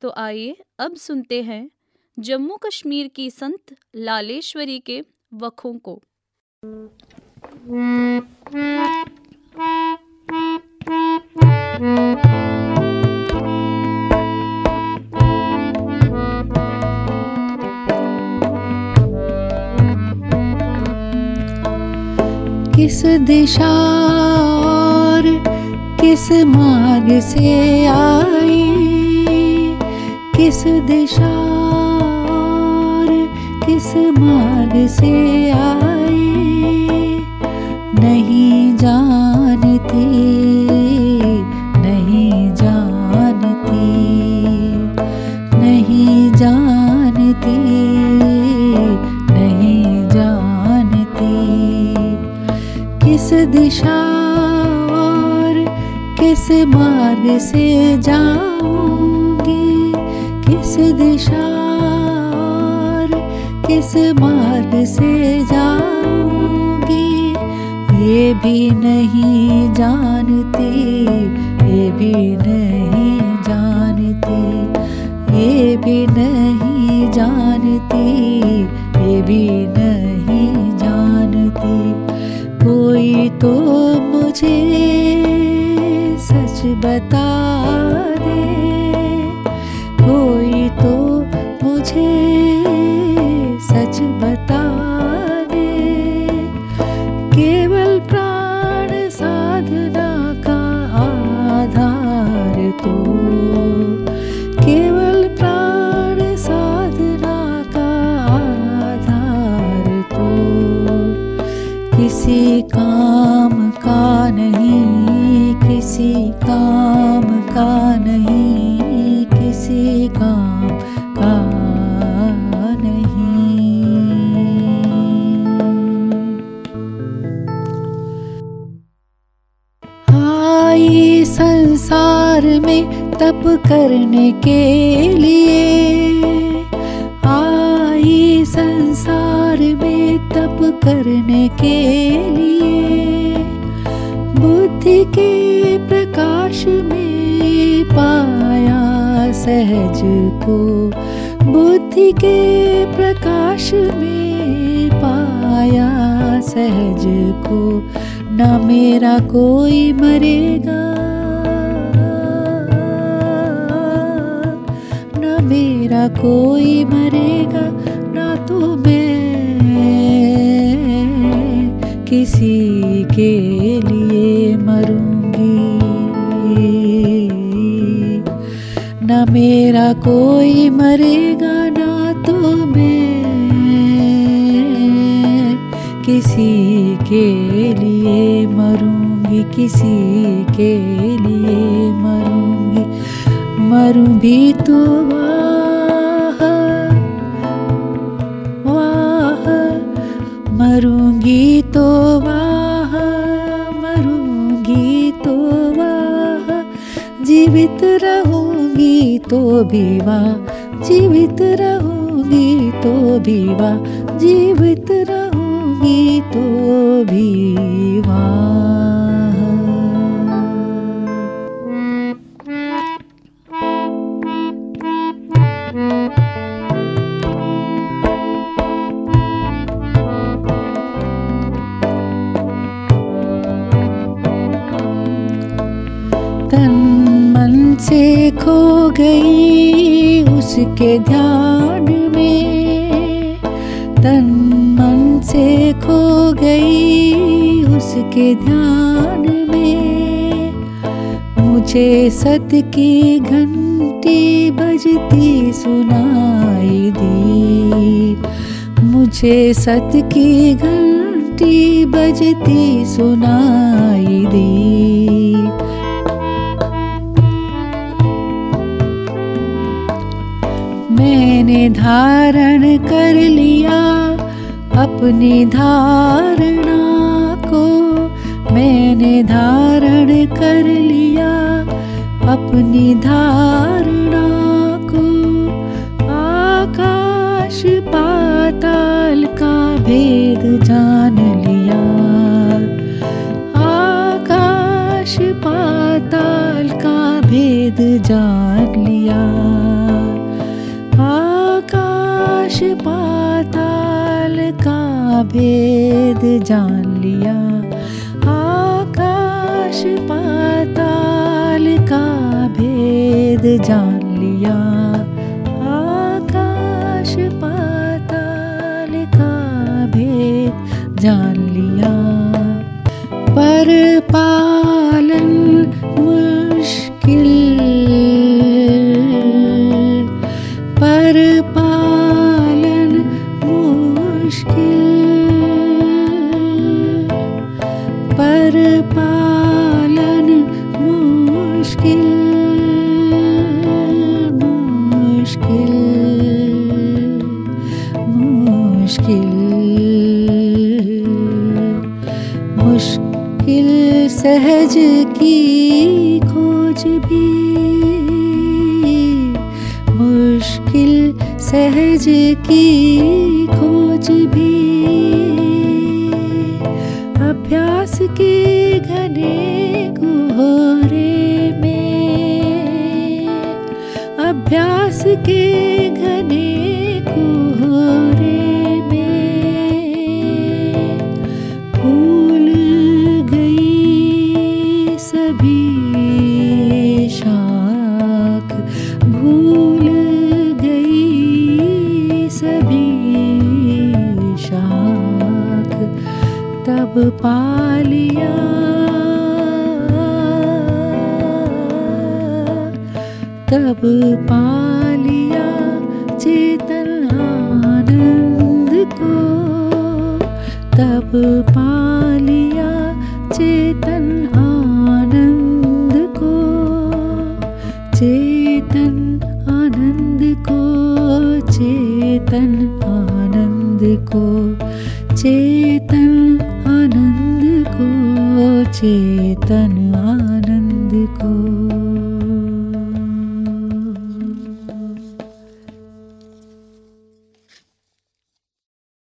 तो आइए अब सुनते हैं जम्मू कश्मीर की संत लालेश्वरी के वक्हों को। किस दिशा और किस मार्ग से आई, किस दिशा और किस मार्ग से आई, नहीं जानती, नहीं जानती, नहीं जानती, नहीं जानती। किस दिशा और किस मार्ग से जाऊंगी, किस दिशा और किस मार्ग से जाऊंगी, ये भी नहीं जानती, ये भी नहीं जानती, ये भी नहीं जानती, ये भी नहीं जानती। कोई तो मुझे सच बता दे, कोई तो मुझे सच बता दे, केवल प्राण साधना का आधार तो, केवल प्राण साधना का आधार तो किसी काम का नहीं, किसी काम का नहीं, किसी काम का नहीं। आई संसार में तप करने के लिए, आई संसार में तप करने के लिए, बुद्धि के प्रकाश में पाया सहज को, बुद्धि के प्रकाश में पाया सहज को। न मेरा कोई मरेगा, न मेरा कोई मरेगा, ना तो मैं किसी के लिए मरूंगी, न मेरा कोई मरेगा, ना तो मैं किसी के लिए मरूंगी, किसी के लिए मरूंगी। मरूं भी तो वाह वाह, मरूंगी तो वाह, मरूंगी तो वाह, जीवित रहूंगी तो भी वाह, जीवित रहूंगी तो भी वाह, जीवित रहूंगी तो भी वाह। तन मन से खो गई उसके ध्यान में, तन मन से खो गई उसके ध्यान में, मुझे सत की घंटी बजती सुनाई दी, मुझे सत की घंटी बजती सुनाई दी। मैंने धारण कर लिया अपनी धारणा को, मैंने धारण कर लिया अपनी धारणा को, आकाश पाताल का भेद जान लिया, आकाश पाताल का भेद जान लिया। आकाश पाताल का भेद जान लिया, आकाश पाताल का भेद जान लिया, आकाश पाताल का भेद जान लिया। पर पालन मुश्किल, पर पालन मुश्किल, पर पालन मुश्किल, मुश्किल, मुश्किल, मुश्किल सहज की खोज भी, मुश्किल सहज की खोज भी, अभ्यास के घने कोहरे में, अभ्यास के घने कोहरे में भूल गई सभी शाख, भूल गई सभी शाख, तब पा लिया, तब पा लिया चेतन आनंद को, तब पा लिया चेतन आनंद को, चेतन आनंद को, चेतन आनंद को, चेतन आनंद को, चेतन आनंद को।